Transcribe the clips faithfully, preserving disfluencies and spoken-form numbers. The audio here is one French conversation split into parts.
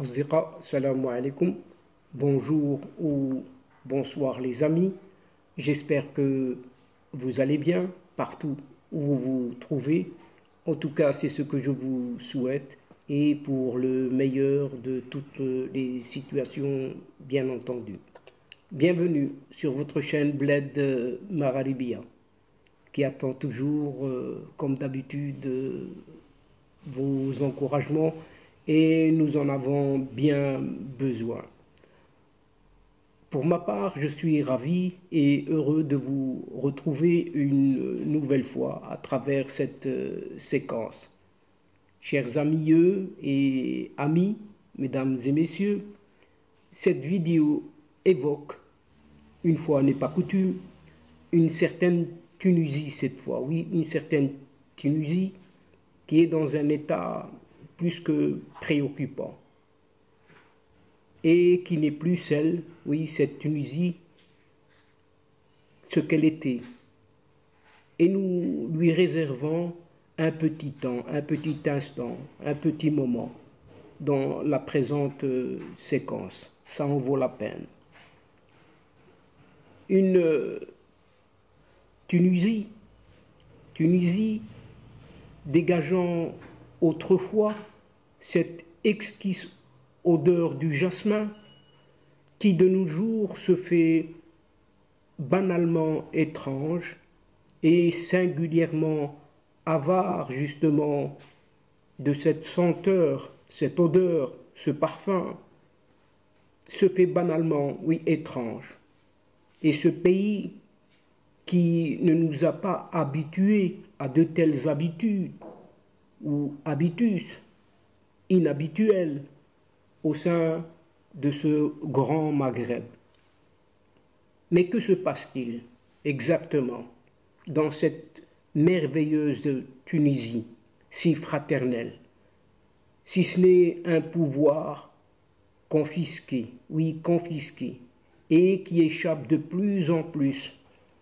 Asdiqa, salam alaikum, bonjour ou bonsoir les amis, j'espère que vous allez bien partout où vous vous trouvez, en tout cas c'est ce que je vous souhaite et pour le meilleur de toutes les situations bien entendu. Bienvenue sur votre chaîne Bled Mararibia qui attend toujours euh, comme d'habitude euh, vos encouragements et nous en avons bien besoin. Pour ma part, je suis ravi et heureux de vous retrouver une nouvelle fois à travers cette euh, séquence. Chers amis et amis, mesdames et messieurs, cette vidéo évoque, une fois n'est pas coutume, une certaine Tunisie cette fois, oui, une certaine Tunisie qui est dans un état plus que préoccupant et qui n'est plus celle, oui, cette Tunisie, ce qu'elle était. Et nous lui réservons un petit temps, un petit instant, un petit moment dans la présente séquence. Ça en vaut la peine. Une Tunisie, Tunisie dégageant autrefois cette exquise odeur du jasmin qui de nos jours se fait banalement étrange et singulièrement avare justement de cette senteur, cette odeur, ce parfum, se fait banalement, oui, étrange. Et ce pays qui ne nous a pas habitués à de telles habitudes ou habitus inhabituels au sein de ce grand Maghreb. Mais que se passe-t-il exactement dans cette merveilleuse Tunisie si fraternelle, si ce n'est un pouvoir confisqué, oui confisqué, et qui échappe de plus en plus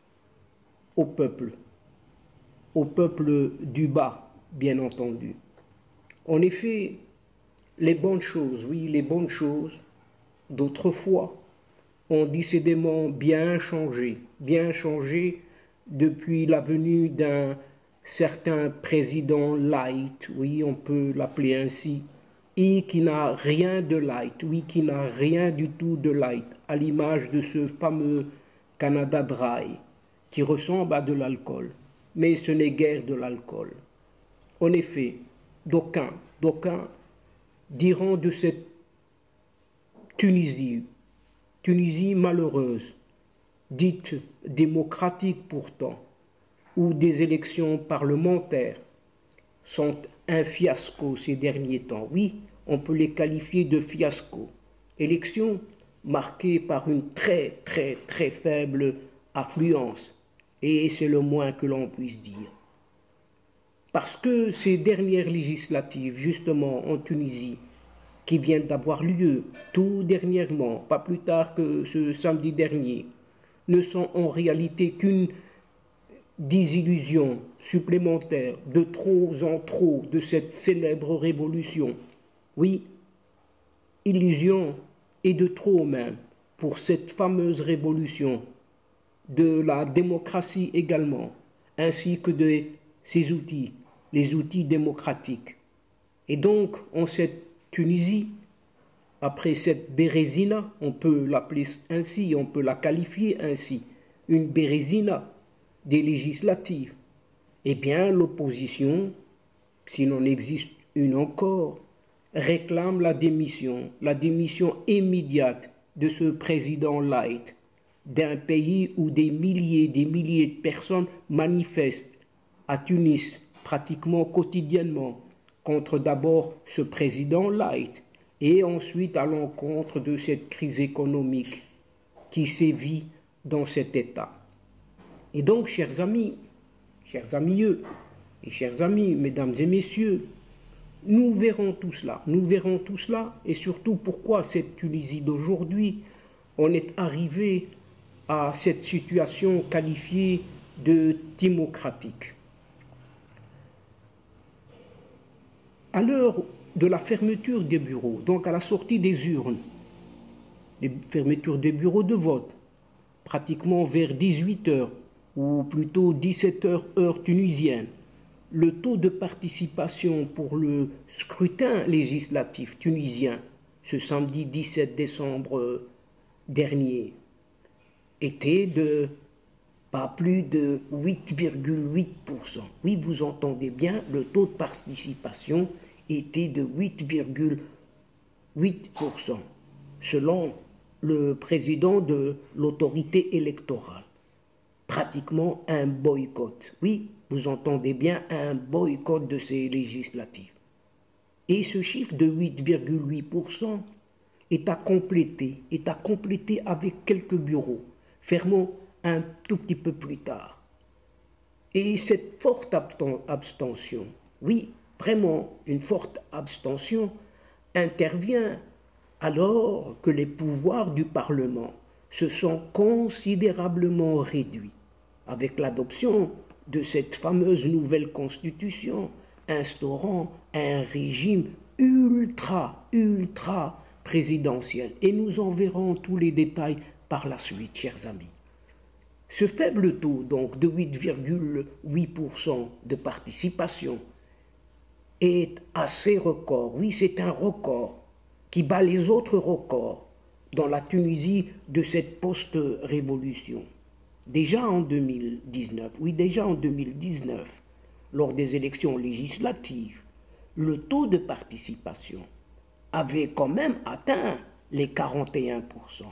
au peuple, au peuple du bas, bien entendu. En effet, les bonnes choses, oui, les bonnes choses d'autrefois ont décidément bien changé, bien changé depuis la venue d'un certain président light, oui, on peut l'appeler ainsi, et qui n'a rien de light, oui, qui n'a rien du tout de light, à l'image de ce fameux Canada Dry, qui ressemble à de l'alcool, mais ce n'est guère de l'alcool. En effet, d'aucuns, d'aucuns diront de cette Tunisie, Tunisie malheureuse, dite démocratique pourtant, où des élections parlementaires sont un fiasco ces derniers temps. Oui, on peut les qualifier de fiasco. Élections marquées par une très très très faible affluence. Et c'est le moins que l'on puisse dire. Parce que ces dernières législatives, justement en Tunisie, qui viennent d'avoir lieu tout dernièrement, pas plus tard que ce samedi dernier, ne sont en réalité qu'une désillusion supplémentaire de trop en trop de cette célèbre révolution. Oui, illusion et de trop même pour cette fameuse révolution de la démocratie également, ainsi que de ses outils, les outils démocratiques. Et donc, en cette Tunisie, après cette bérésina, on peut l'appeler ainsi, on peut la qualifier ainsi, une bérésina des législatives, eh bien, l'opposition, s'il en existe une encore, réclame la démission, la démission immédiate de ce président light, d'un pays où des milliers et des milliers de personnes manifestent à Tunis pratiquement quotidiennement contre d'abord ce président light et ensuite à l'encontre de cette crise économique qui sévit dans cet État. Et donc, chers amis, chers amis et chers amis, mesdames et messieurs, nous verrons tout cela, nous verrons tout cela et surtout pourquoi cette Tunisie d'aujourd'hui, on est arrivé à cette situation qualifiée de démocratique. À l'heure de la fermeture des bureaux, donc à la sortie des urnes, les fermetures des bureaux de vote, pratiquement vers dix-huit heures, ou plutôt dix-sept heures heure tunisienne, le taux de participation pour le scrutin législatif tunisien, ce samedi dix-sept décembre dernier, était de pas plus de huit virgule huit pour cent. Oui, vous entendez bien, le taux de participation était de huit virgule huit pour cent, selon le président de l'autorité électorale. Pratiquement un boycott. Oui, vous entendez bien, un boycott de ces législatives. Et ce chiffre de huit virgule huit pour cent est à compléter, est à compléter avec quelques bureaux, fermant un tout petit peu plus tard. Et cette forte abstention, oui, vraiment une forte abstention, intervient alors que les pouvoirs du Parlement se sont considérablement réduits avec l'adoption de cette fameuse nouvelle constitution instaurant un régime ultra, ultra présidentiel. Et nous en verrons tous les détails par la suite, chers amis. Ce faible taux, donc, de huit virgule huit pour cent de participation est assez record. Oui, c'est un record qui bat les autres records dans la Tunisie de cette post-révolution. Déjà en deux mille dix-neuf, oui, déjà en deux mille dix-neuf, lors des élections législatives, le taux de participation avait quand même atteint les quarante et un pour cent.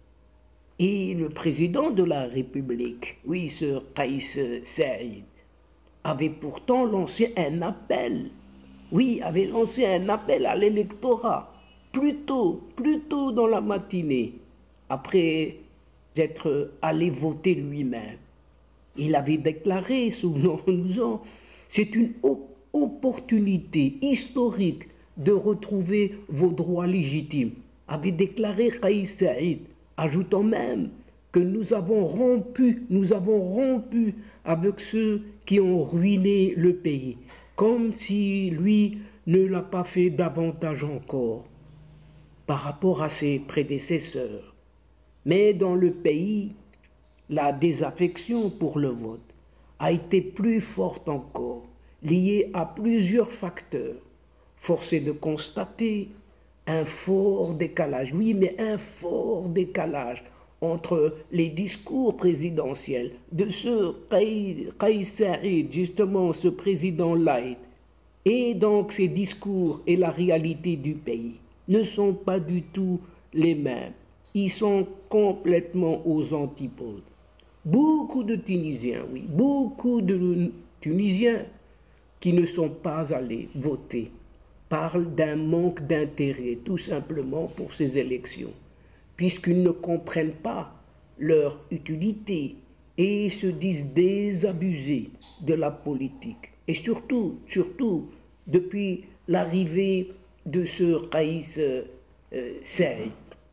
Et le président de la République, oui, ce Kais Saïd, avait pourtant lancé un appel, oui, avait lancé un appel à l'électorat, plus tôt, plus tôt dans la matinée, après être allé voter lui-même. Il avait déclaré, souvenons-nous-en, c'est une opportunité historique de retrouver vos droits légitimes, avait déclaré Kais Saïd, ajoutant même que nous avons rompu, nous avons rompu avec ceux qui ont ruiné le pays, comme si lui ne l'a pas fait davantage encore par rapport à ses prédécesseurs. Mais dans le pays, la désaffection pour le vote a été plus forte encore, liée à plusieurs facteurs. Force est de constater un fort décalage, oui, mais un fort décalage entre les discours présidentiels de ce Kais Saïd, justement ce président light, et donc ces discours et la réalité du pays ne sont pas du tout les mêmes. Ils sont complètement aux antipodes. Beaucoup de Tunisiens, oui, beaucoup de Tunisiens qui ne sont pas allés voter parlent d'un manque d'intérêt tout simplement pour ces élections, puisqu'ils ne comprennent pas leur utilité et se disent désabusés de la politique. Et surtout, surtout, depuis l'arrivée de ce Kais euh, Saïd.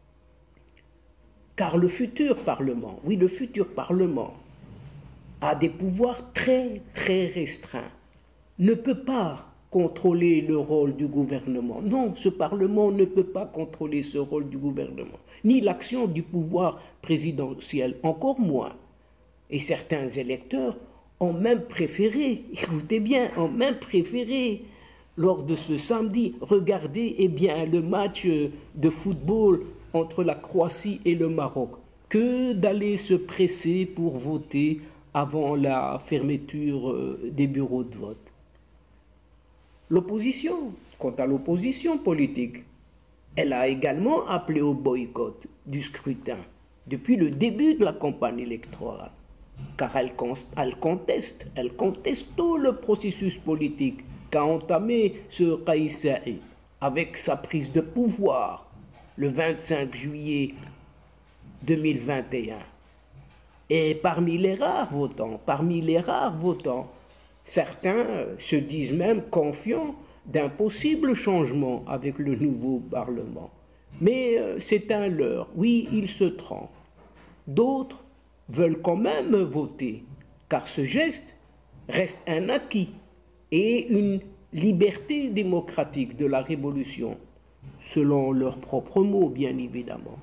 Car le futur Parlement, oui, le futur Parlement a des pouvoirs très, très restreints, ne peut pas contrôler le rôle du gouvernement. Non, ce Parlement ne peut pas contrôler ce rôle du gouvernement, ni l'action du pouvoir présidentiel, encore moins. Et certains électeurs ont même préféré, écoutez bien, ont même préféré, lors de ce samedi, regarder eh bien, le match de football entre la Croatie et le Maroc, que d'aller se presser pour voter avant la fermeture des bureaux de vote. L'opposition, quant à l'opposition politique, elle a également appelé au boycott du scrutin depuis le début de la campagne électorale, car elle, elle conteste, elle conteste tout le processus politique qu'a entamé ce Kais Saïd avec sa prise de pouvoir le vingt-cinq juillet deux mille vingt et un. Et parmi les rares votants, parmi les rares votants, certains se disent même confiants d'un possible changement avec le nouveau Parlement. Mais c'est un leurre, oui, ils se trompent. D'autres veulent quand même voter, car ce geste reste un acquis et une liberté démocratique de la révolution, selon leurs propres mots, bien évidemment.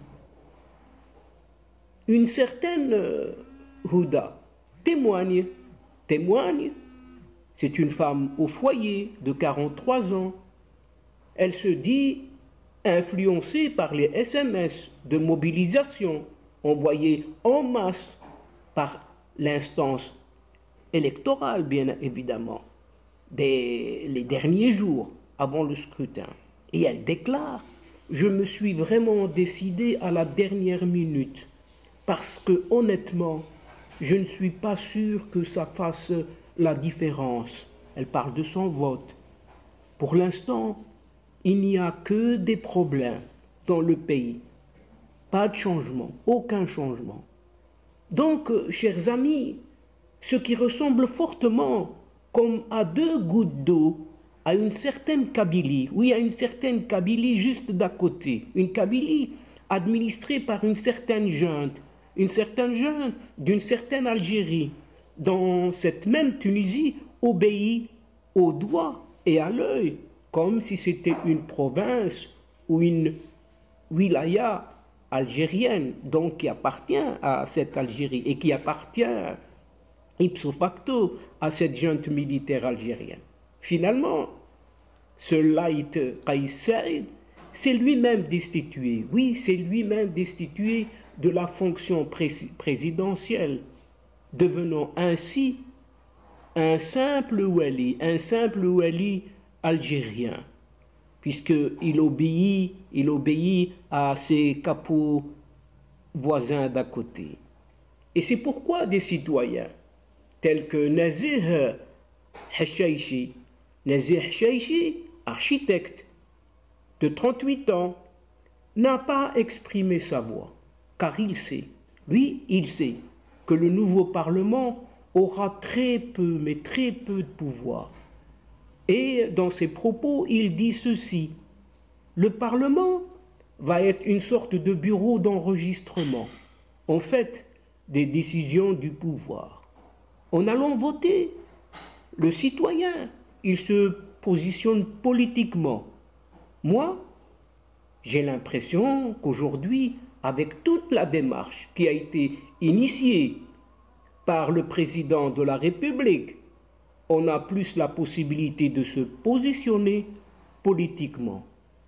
Une certaine euh, Houda témoigne, témoigne, c'est une femme au foyer de quarante-trois ans. Elle se dit influencée par les S M S de mobilisation envoyés en masse par l'instance électorale, bien évidemment, des, les derniers jours avant le scrutin. Et elle déclare « Je me suis vraiment décidée à la dernière minute parce que, honnêtement, je ne suis pas sûre que ça fasse la différence. » Elle parle de son vote. Pour l'instant, il n'y a que des problèmes dans le pays. Pas de changement, aucun changement. Donc, chers amis, ce qui ressemble fortement comme à deux gouttes d'eau à une certaine Kabylie, oui, à une certaine Kabylie juste d'à côté, une Kabylie administrée par une certaine junte, une certaine junte d'une certaine Algérie, dans cette même Tunisie, obéit au doigt et à l'œil, comme si c'était une province ou une wilaya algérienne, donc qui appartient à cette Algérie et qui appartient ipso facto à cette junte militaire algérienne. Finalement, ce Laït Kais Saïd s'est lui-même destitué, oui, c'est lui-même destitué de la fonction présidentielle, devenant ainsi un simple wali, un simple wali algérien, puisqu'il obéit, il obéit à ses capots voisins d'à côté. Et c'est pourquoi des citoyens tels que Nazih Hachaichi, Nazih Hachaichi, architecte de trente-huit ans, n'a pas exprimé sa voix, car il sait, lui, il sait que le nouveau Parlement aura très peu, mais très peu de pouvoir. Et dans ses propos, il dit ceci: le Parlement va être une sorte de bureau d'enregistrement, en fait, des décisions du pouvoir. En allant voter, le citoyen, il se positionne politiquement. Moi, j'ai l'impression qu'aujourd'hui, avec toute la démarche qui a été initiée par le président de la République, on a plus la possibilité de se positionner politiquement.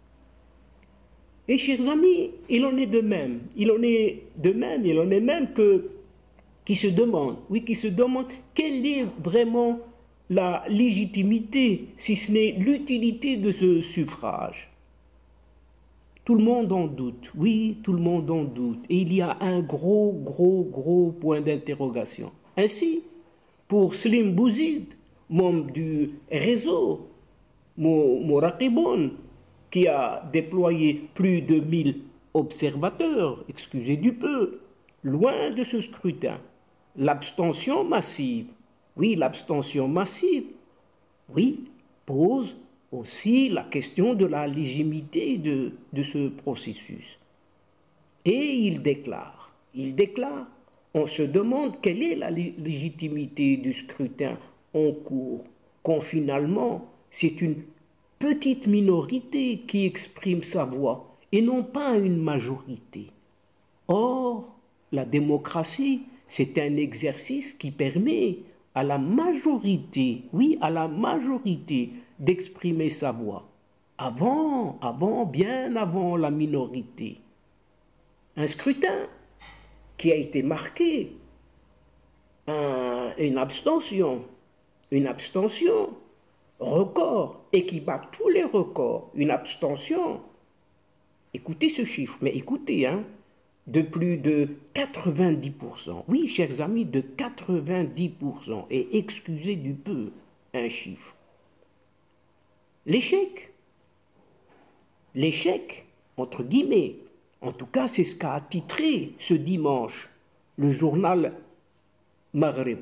Et chers amis, il en est de même, il en est de même, il en est même que, qui se demande, oui, qui se demande quelle est vraiment la légitimité, si ce n'est l'utilité de ce suffrage. Tout le monde en doute, oui, tout le monde en doute. Et il y a un gros, gros, gros point d'interrogation. Ainsi, pour Slim Bouzid, membre du réseau Mouraqibon, qui a déployé plus de mille observateurs, excusez du peu, loin de ce scrutin, l'abstention massive, oui, l'abstention massive, oui, pose aussi la question de la légitimité de, de ce processus. Et il déclare, il déclare, on se demande quelle est la légitimité du scrutin en cours, quand finalement c'est une petite minorité qui exprime sa voix et non pas une majorité. Or, la démocratie, c'est un exercice qui permet à la majorité, oui, à la majorité d'exprimer sa voix, avant, avant, bien avant la minorité. Un scrutin qui a été marqué, un, une abstention, une abstention record, et qui bat tous les records, une abstention, écoutez ce chiffre, mais écoutez, hein, de plus de quatre-vingt-dix pour cent, oui, chers amis, de quatre-vingt-dix pour cent, et excusez du peu un chiffre. L'échec, l'échec, entre guillemets, en tout cas c'est ce qu'a titré ce dimanche le journal Maghreb.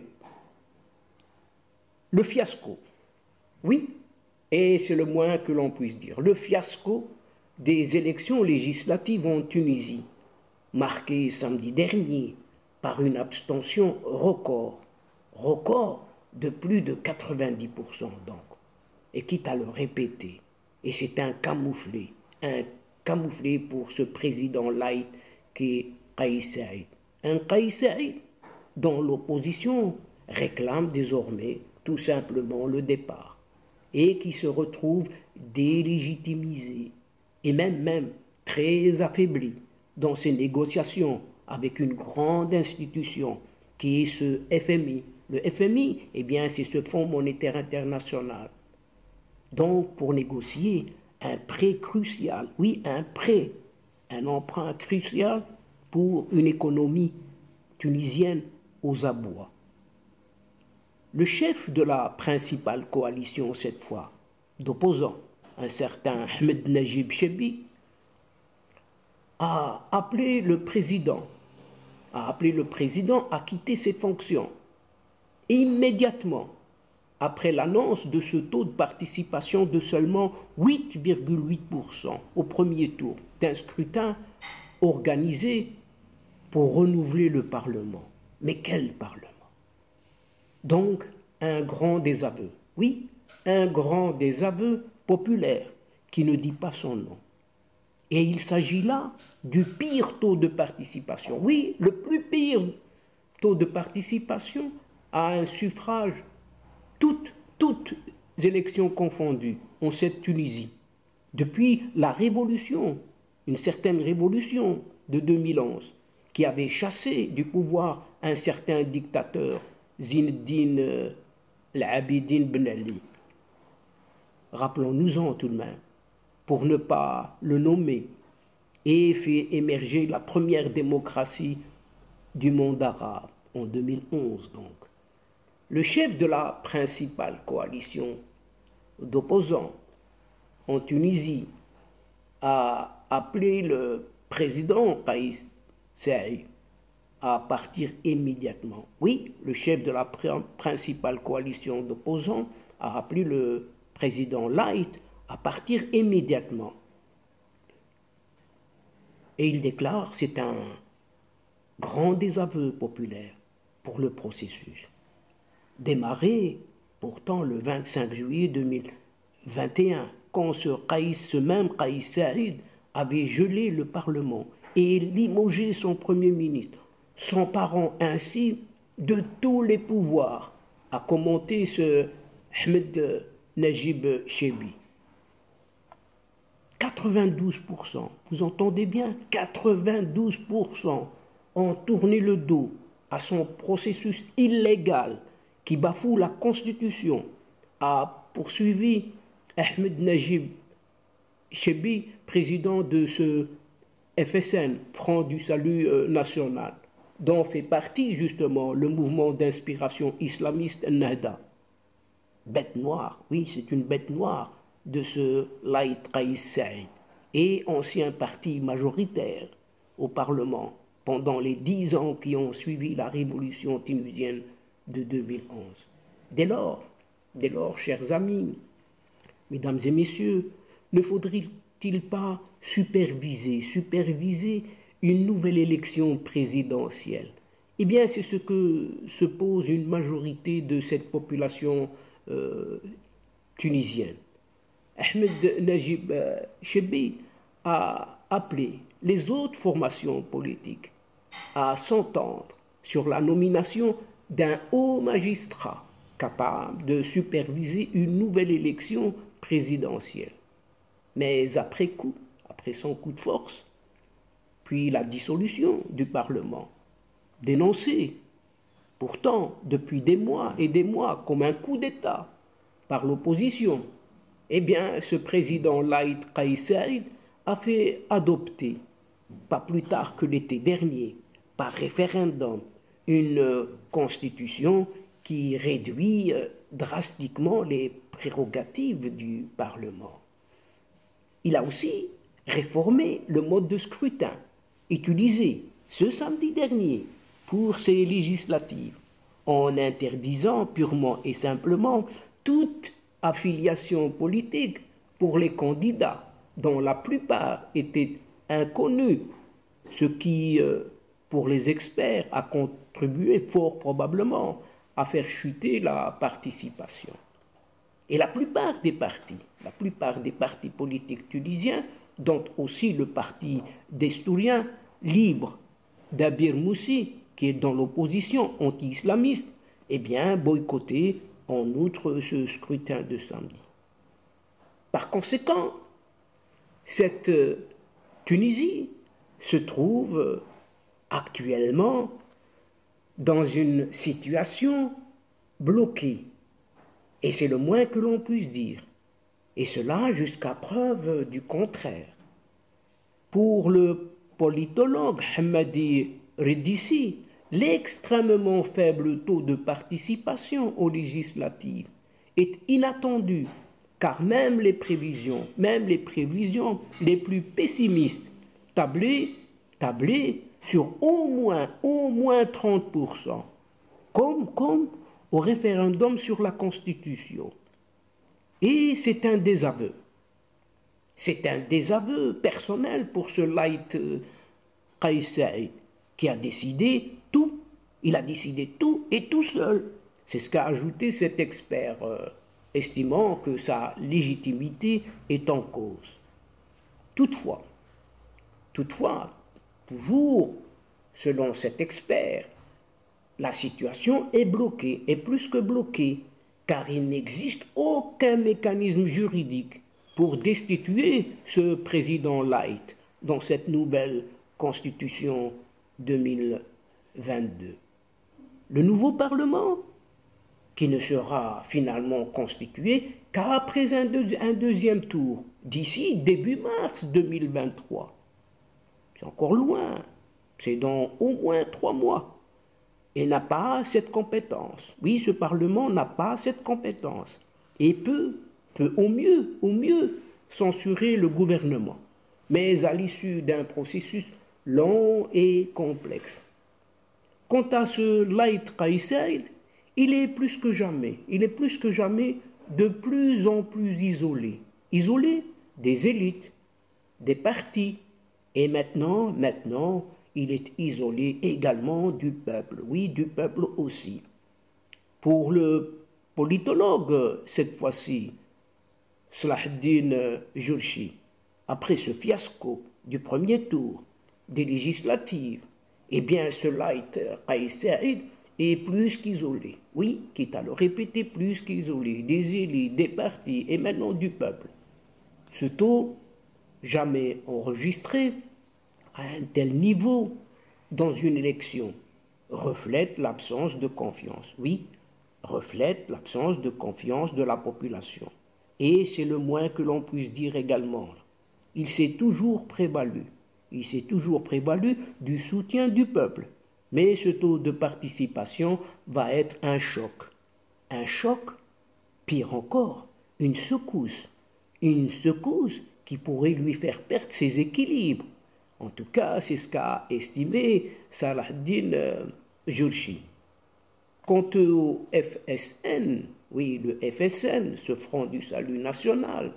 Le fiasco, oui, et c'est le moins que l'on puisse dire, le fiasco des élections législatives en Tunisie, marqué samedi dernier par une abstention record, record de plus de quatre-vingt-dix pour cent donc. et quitte à le répéter. Et c'est un camouflé, un camouflé pour ce président light qui est Kais Saïd. Un Kais Saïd dont l'opposition réclame désormais tout simplement le départ et qui se retrouve délégitimisé et même, même très affaibli dans ses négociations avec une grande institution qui est ce F M I. Le F M I, eh bien, c'est ce Fonds monétaire international. Donc, pour négocier un prêt crucial, oui, un prêt, un emprunt crucial pour une économie tunisienne aux abois. Le chef de la principale coalition, cette fois, d'opposants, un certain Ahmed Najib Chebi, a appelé le président, a appelé le président à quitter ses fonctions. Et immédiatement, après l'annonce de ce taux de participation de seulement huit virgule huit pour cent au premier tour d'un scrutin organisé pour renouveler le Parlement. Mais quel Parlement? Donc, un grand désaveu. Oui, un grand désaveu populaire qui ne dit pas son nom. Et il s'agit là du pire taux de participation. Oui, le plus pire taux de participation à un suffrage, toutes, toutes élections confondues, en cette Tunisie. Depuis la révolution, une certaine révolution de deux mille onze, qui avait chassé du pouvoir un certain dictateur, Zinedine euh, L'Abidine Ben Ali. Rappelons-nous-en tout de même, pour ne pas le nommer, et fait émerger la première démocratie du monde arabe, en deux mille onze donc. Le chef de la principale coalition d'opposants en Tunisie a appelé le président Kais Saïd à partir immédiatement. Oui, le chef de la principale coalition d'opposants a appelé le président Light à partir immédiatement. Et il déclare que c'est un grand désaveu populaire pour le processus. Démarré pourtant le vingt-cinq juillet deux mille vingt et un, quand ce, Kais, ce même Kais Saïd avait gelé le Parlement et limogé son Premier ministre, s'emparant ainsi de tous les pouvoirs, a commenté ce Ahmed Najib Chebi. quatre-vingt-douze pour cent, vous entendez bien, quatre-vingt-douze pour cent ont tourné le dos à son processus illégal qui bafoue la Constitution, a poursuivi Ahmed Najib Chebi, président de ce F S N, Front du Salut National, dont fait partie justement le mouvement d'inspiration islamiste Nahda. Bête noire, oui, c'est une bête noire de ce Light Kais Saïd, et ancien parti majoritaire au Parlement pendant les dix ans qui ont suivi la révolution tunisienne de deux mille onze. Dès lors, dès lors, chers amis, mesdames et messieurs, ne faudrait-il pas superviser, superviser une nouvelle élection présidentielle? Eh bien, c'est ce que se pose une majorité de cette population euh, tunisienne. Ahmed Najib Chebi a appelé les autres formations politiques à s'entendre sur la nomination d'un haut magistrat capable de superviser une nouvelle élection présidentielle. Mais après coup, après son coup de force, puis la dissolution du Parlement, dénoncée pourtant depuis des mois et des mois comme un coup d'État par l'opposition, eh bien ce président Light Kais Saïd a fait adopter, pas plus tard que l'été dernier, par référendum, une constitution qui réduit drastiquement les prérogatives du Parlement. Il a aussi réformé le mode de scrutin utilisé ce samedi dernier pour ces législatives, en interdisant purement et simplement toute affiliation politique pour les candidats, dont la plupart étaient inconnus, ce qui, pour les experts, a contribué fort probablement à faire chuter la participation. Et la plupart des partis, la plupart des partis politiques tunisiens, dont aussi le parti d'Estourien libre d'Abir Moussi, qui est dans l'opposition anti-islamiste, eh bien, boycotter en outre ce scrutin de samedi. Par conséquent, cette Tunisie se trouve actuellement dans une situation bloquée. Et c'est le moins que l'on puisse dire. Et cela jusqu'à preuve du contraire. Pour le politologue Hamadi Ridissi, l'extrêmement faible taux de participation aux législatives est inattendu, car même les prévisions, même les prévisions les plus pessimistes tablaient, tablaient sur au moins, au moins trente pour cent, comme, comme au référendum sur la Constitution. Et c'est un désaveu. C'est un désaveu personnel pour ce Light Kais Saïd, qui a décidé tout. Il a décidé tout et tout seul. C'est ce qu'a ajouté cet expert, euh, estimant que sa légitimité est en cause. Toutefois, toutefois, toujours selon cet expert, la situation est bloquée, est plus que bloquée, car il n'existe aucun mécanisme juridique pour destituer ce président Light dans cette nouvelle constitution deux mille vingt-deux. Le nouveau Parlement, qui ne sera finalement constitué qu'après un, deux, un deuxième tour, d'ici début mars deux mille vingt-trois. C'est encore loin, c'est dans au moins trois mois. Et n'a pas cette compétence. Oui, ce Parlement n'a pas cette compétence. Et peut, peut au mieux, au mieux, censurer le gouvernement. Mais à l'issue d'un processus long et complexe. Quant à ce Light Kais Saïd, il est plus que jamais, il est plus que jamais de plus en plus isolé. Isolé des élites, des partis, et maintenant, maintenant, il est isolé également du peuple, oui, du peuple aussi. Pour le politologue, cette fois-ci, Salahuddin Jourchi, après ce fiasco du premier tour des législatives, eh bien, ce Light Kais Saïd est plus qu'isolé, oui, quitte à le répéter, plus qu'isolé, des élites, des partis et maintenant du peuple. Ce taux, jamais enregistré à un tel niveau dans une élection, reflète l'absence de confiance, oui, reflète l'absence de confiance de la population. Et c'est le moins que l'on puisse dire également. Il s'est toujours prévalu, il s'est toujours prévalu du soutien du peuple. Mais ce taux de participation va être un choc. Un choc, pire encore, une secousse. Une secousse qui pourrait lui faire perdre ses équilibres. En tout cas, c'est ce qu'a estimé Salahuddin euh, Jourchi. Quant au F S N, oui, le F S N, ce Front du Salut National,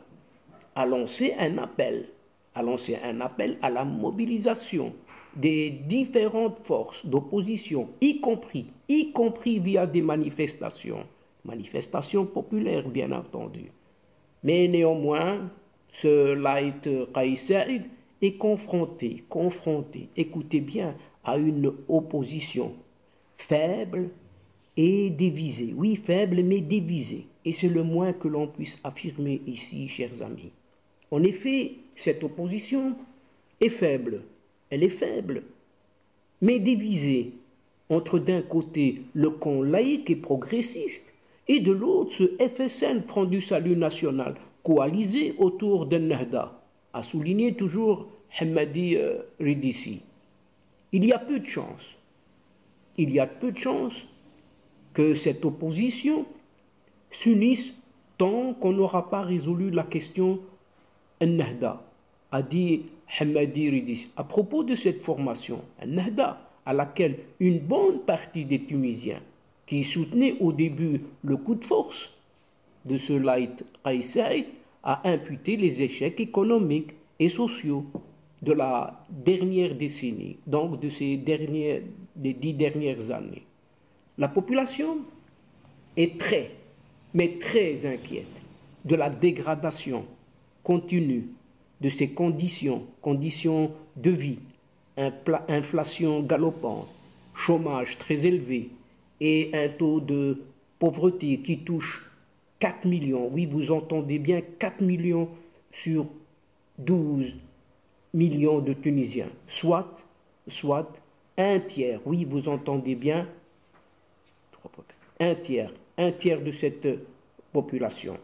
a lancé un appel, a lancé un appel à la mobilisation des différentes forces d'opposition, y compris, y compris via des manifestations, manifestations populaires bien entendu. Mais néanmoins, ce Light Kais Saïd est confronté, confronté, écoutez bien, à une opposition faible et divisée. Oui, faible mais divisée. Et c'est le moins que l'on puisse affirmer ici, chers amis. En effet, cette opposition est faible. Elle est faible, mais divisée entre d'un côté le camp laïque et progressiste et de l'autre ce F S N, Front du Salut National, coalisé autour d'un Nahda, a souligné toujours Hamadi euh, Ridissi. Il y a peu de chance, il y a peu de chance que cette opposition s'unisse tant qu'on n'aura pas résolu la question Nahda, a dit Hamadi Ridissi, à propos de cette formation, Nahda, à laquelle une bonne partie des Tunisiens qui soutenaient au début le coup de force de ce Light Kais Saïd a imputé les échecs économiques et sociaux de la dernière décennie, donc de ces dernières, des dix dernières années. La population est très, mais très inquiète. de la dégradation continue de ses conditions, conditions de vie, inflation galopante, chômage très élevé et un taux de pauvreté qui touche quatre millions, oui vous entendez bien, quatre millions sur douze millions de Tunisiens, soit, soit un tiers, oui vous entendez bien, un tiers, un tiers de cette population.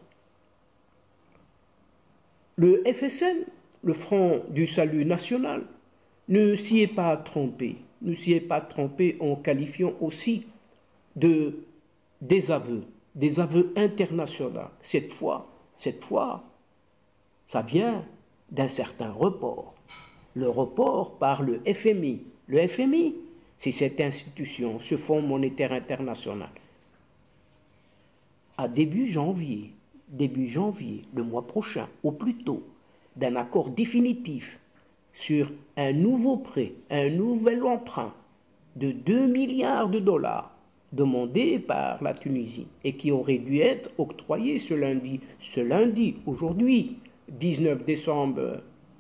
Le F S N, le Front du Salut National, ne s'y est pas trompé, ne s'y est pas trompé en qualifiant aussi de désaveu, des aveux internationaux. Cette fois, cette fois, ça vient d'un certain report. Le report par le F M I. Le F M I, c'est cette institution, ce Fonds monétaire international. À début janvier, début janvier, le mois prochain, au plus tôt, d'un accord définitif sur un nouveau prêt, un nouvel emprunt de deux milliards de dollars demandé par la Tunisie et qui aurait dû être octroyé ce lundi, ce lundi, aujourd'hui, dix-neuf décembre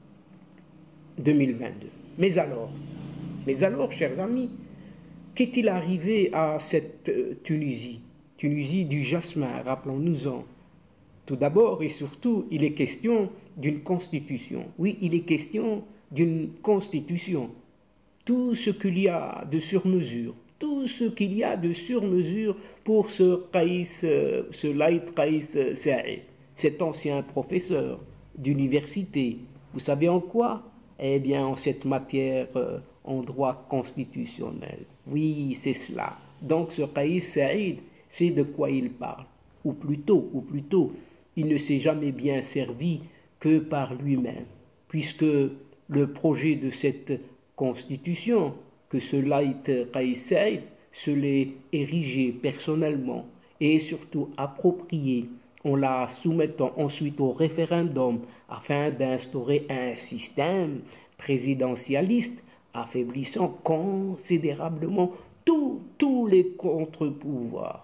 deux mille vingt-deux. Mais alors, mais alors, chers amis, qu'est-il arrivé à cette euh, Tunisie, Tunisie du jasmin, rappelons-nous-en. Tout d'abord et surtout, il est question d'une constitution. Oui, il est question d'une constitution. Tout ce qu'il y a de sur-mesure, tout ce qu'il y a de sur-mesure pour ce Kais, ce Laït Kais Saïd, cet ancien professeur d'université. Vous savez en quoi? Eh bien, en cette matière, euh, en droit constitutionnel. Oui, c'est cela. Donc, ce Kais Saïd, c'est de quoi il parle. Ou plutôt, ou plutôt, il ne s'est jamais bien servi que par lui-même, puisque le projet de cette constitution, que ce Laït Kais Saïd se l'est érigé personnellement et surtout approprié en la soumettant ensuite au référendum afin d'instaurer un système présidentialiste affaiblissant considérablement tous les contre-pouvoirs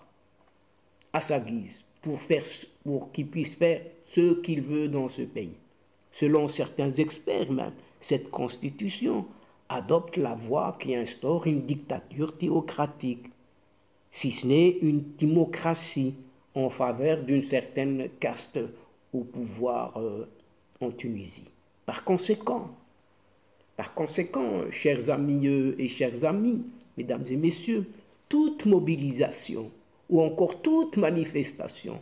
à sa guise pour, faire, pour qu'il puisse faire ce qu'il veut dans ce pays. Selon certains experts même, cette constitution adopte la voie qui instaure une dictature théocratique, si ce n'est une démocratie en faveur d'une certaine caste au pouvoir euh, en Tunisie. Par conséquent, par conséquent, chers amis et chers amis, mesdames et messieurs, toute mobilisation ou encore toute manifestation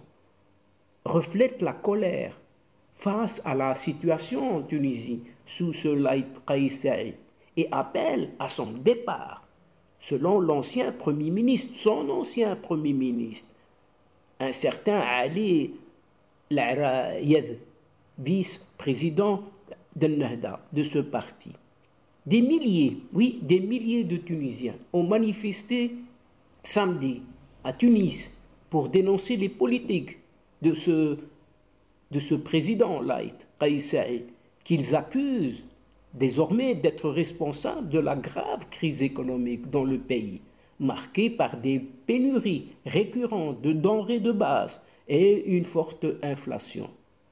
reflète la colère face à la situation en Tunisie sous ce Laït Kais Saïd et appelle à son départ, selon l'ancien Premier ministre, son ancien Premier ministre, un certain Ali Larayed, vice-président de Nahda, de ce parti. Des milliers, oui, des milliers de Tunisiens ont manifesté samedi à Tunis pour dénoncer les politiques de ce, de ce président Laït Kais Saïd, qu'ils accusent désormais d'être responsable de la grave crise économique dans le pays, marquée par des pénuries récurrentes de denrées de base et une forte inflation.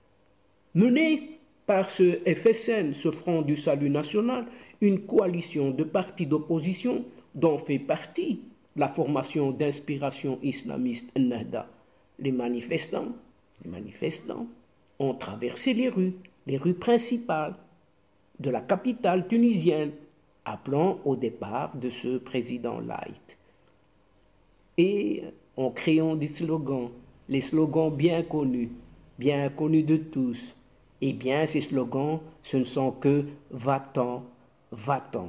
Menée par ce F S N, ce Front du Salut National, une coalition de partis d'opposition dont fait partie la formation d'inspiration islamiste Nahda. Les manifestants, les manifestants ont traversé les rues, les rues principales de la capitale tunisienne, appelant au départ de ce président Laït. Et en créant des slogans, les slogans bien connus, bien connus de tous. Eh bien, ces slogans, ce ne sont que « va-t'en, va-t'en ».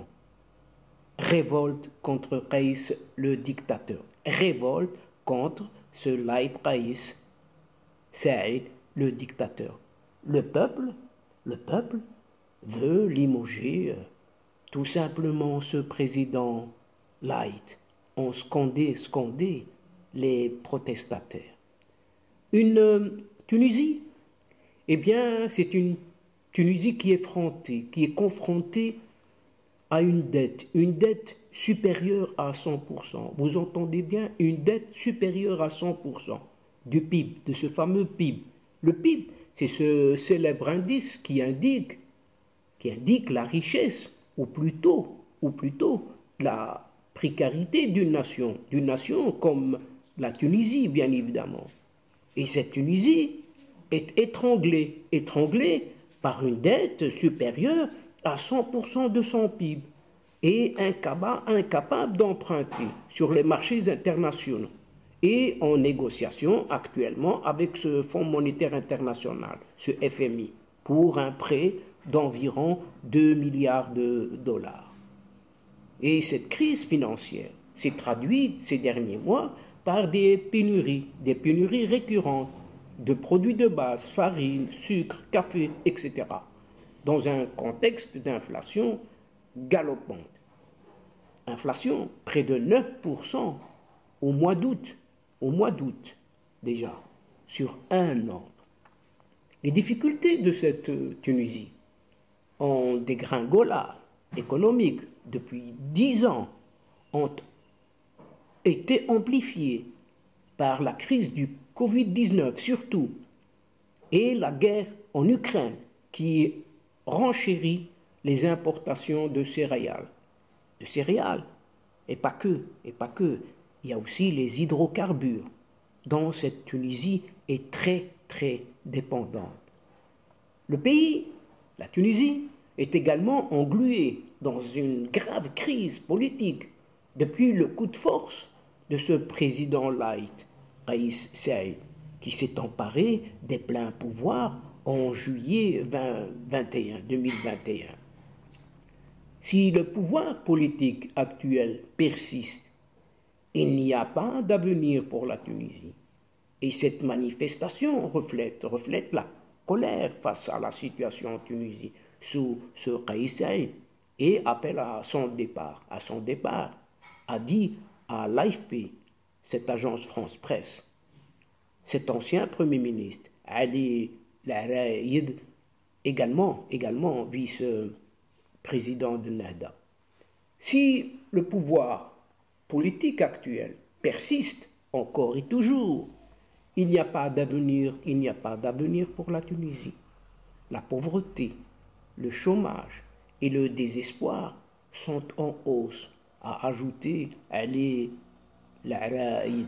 Révolte contre Kais le dictateur. Révolte contre ce Laït Kais Saïd le dictateur. Le peuple, le peuple veut limoger euh, tout simplement ce président Laït. On scandait, scandait les protestataires. Une euh, Tunisie, eh bien, c'est une Tunisie qui est affrontée, qui est confrontée à une dette, une dette supérieure à cent pour cent. Vous entendez bien, une dette supérieure à cent pour cent du P I B, de ce fameux P I B, Le P I B, c'est ce célèbre indice qui indique, qui indique la richesse, ou plutôt, ou plutôt la précarité d'une nation, d'une nation comme la Tunisie, bien évidemment. Et cette Tunisie est étranglée, étranglée par une dette supérieure à cent pour cent de son P I B et incapable d'emprunter sur les marchés internationaux et en négociation actuellement avec ce Fonds monétaire international, ce F M I, pour un prêt d'environ deux milliards de dollars. Et cette crise financière s'est traduite ces derniers mois par des pénuries, des pénuries récurrentes de produits de base, farine, sucre, café, et cetera, dans un contexte d'inflation galopante. Inflation près de neuf pour cent au mois d'août, au mois d'août déjà, sur un an. Les difficultés de cette Tunisie en dégringolade économique depuis dix ans ont été amplifiées par la crise du Covid dix-neuf surtout et la guerre en Ukraine qui renchérit les importations de céréales. De céréales, et pas que, et pas que, il y a aussi les hydrocarbures dont cette Tunisie est très très dépendante. Le pays, la Tunisie, est également englué dans une grave crise politique depuis le coup de force de ce président light, Kais Saied, qui s'est emparé des pleins pouvoirs en juillet deux mille vingt et un. Si le pouvoir politique actuel persiste, il n'y a pas d'avenir pour la Tunisie. Et cette manifestation reflète, reflète la colère face à la situation en Tunisie sous ce Kais Saied et appelle à son départ. À son départ, a dit à l'A F P, cette agence France Presse, cet ancien Premier ministre, Ali Laraïd, également, également vice-président de Nahda. Si le pouvoir politique actuel persiste encore et toujours, il n'y a pas d'avenir, il n'y a pas d'avenir pour la Tunisie. La pauvreté, le chômage et le désespoir sont en hausse, a ajouté Ali Laraïd.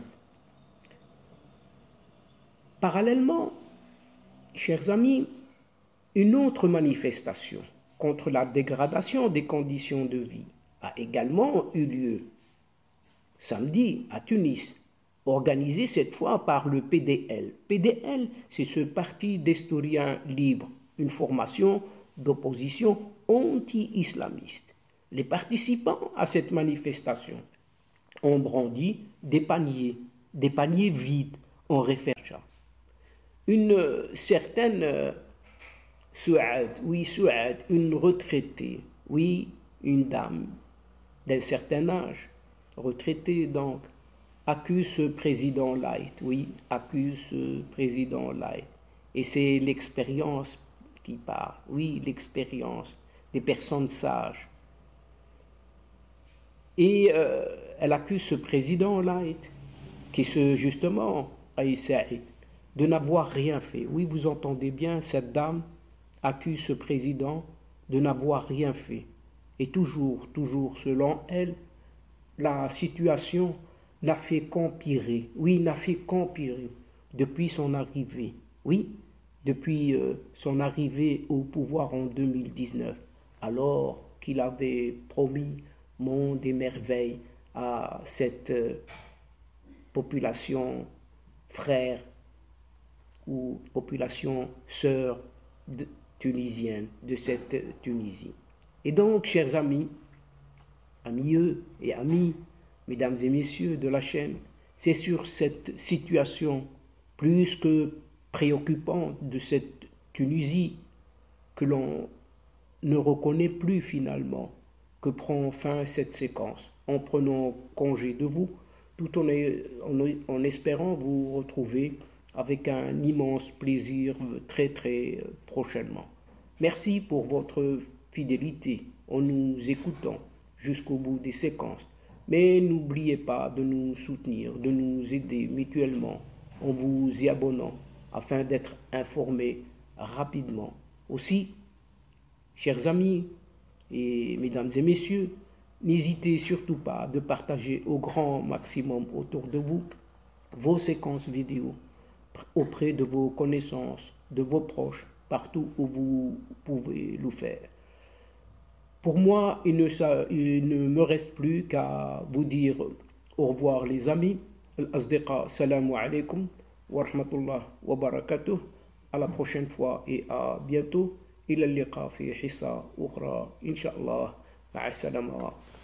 Parallèlement, chers amis, une autre manifestation contre la dégradation des conditions de vie a également eu lieu samedi à Tunis, organisée cette fois par le P D L. P D L, c'est ce parti d'historiens libres, une formation d'opposition anti-islamiste. Les participants à cette manifestation ont brandi des paniers, des paniers vides en référence. Une certaine euh, Souad, oui Souad, une retraitée, oui une dame d'un certain âge, retraitée donc, accuse ce président light, oui, accuse ce président light. Et c'est l'expérience qui parle, oui, l'expérience des personnes sages. Et euh, elle accuse ce président light, qui se justement, Kais Saied, de n'avoir rien fait. Oui, vous entendez bien, cette dame accuse ce président de n'avoir rien fait. Et toujours, toujours, selon elle, la situation n'a fait qu'empirer. Oui, n'a fait qu'empirer depuis son arrivée. Oui, depuis euh, son arrivée au pouvoir en deux mille dix-neuf, alors qu'il avait promis monde et merveille à cette euh, population frère ou population sœur de, tunisienne de cette Tunisie. Et donc, chers amis, amis et amis, mesdames et messieurs de la chaîne, c'est sur cette situation plus que préoccupante de cette Tunisie que l'on ne reconnaît plus finalement que prend fin cette séquence, en prenant congé de vous, tout en, en, en espérant vous retrouver avec un immense plaisir très très prochainement. Merci pour votre fidélité en nous écoutant jusqu'au bout des séquences. Mais n'oubliez pas de nous soutenir, de nous aider mutuellement en vous y abonnant afin d'être informés rapidement. Aussi, chers amis et mesdames et messieurs, n'hésitez surtout pas de partager au grand maximum autour de vous vos séquences vidéo auprès de vos connaissances, de vos proches, partout où vous pouvez le faire. Pour moi, il ne, il ne me reste plus qu'à vous dire au revoir les amis. Al-Asdiqa, salamu alaykum wa rahmatullah wa barakatuh. À la prochaine fois et à bientôt. Ila liqa fi hissa ukhra. Inch'Allah. Ma'a salama.